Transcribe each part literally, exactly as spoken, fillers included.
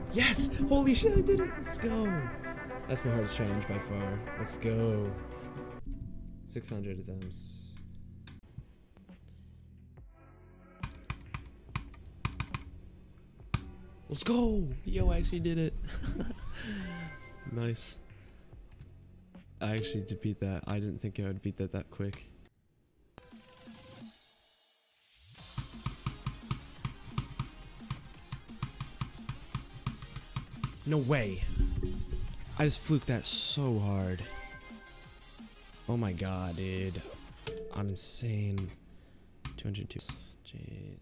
Yes! Holy shit, I did it! Let's go! That's my hardest challenge by far. Let's go. six hundred attempts. Let's go! Yo, I actually did it. Nice. I actually did beat that. I didn't think I would beat that that quick. No way. I just fluked that so hard. Oh my god, dude. I'm insane. two hundred two. Jeez.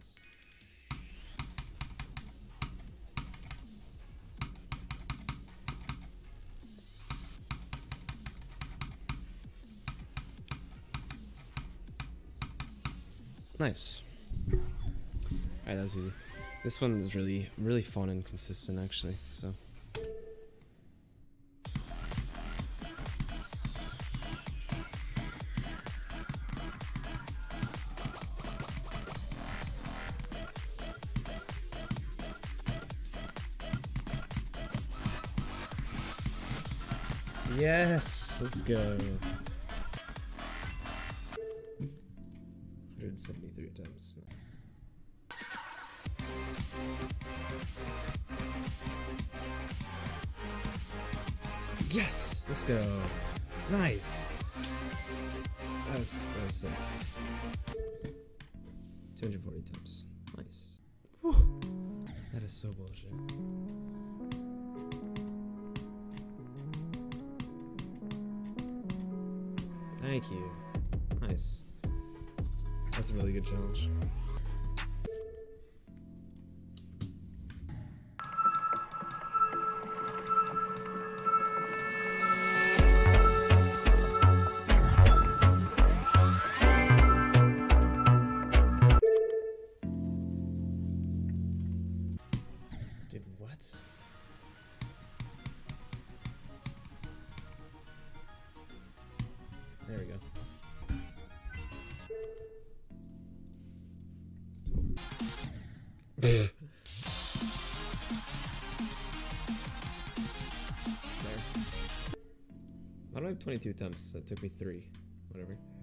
Nice. Alright, that was easy. This one is really, really fun and consistent, actually, so. Yes! Let's go. one hundred seventy-three attempts. Yes! Let's go. Nice! That was, that was sick. two hundred forty attempts. Nice. Whew. That is so bullshit. Thank you. Nice. That's a really good challenge. Dude, what? There we go. There. Why do I have twenty-two attempts? That took me three. Whatever.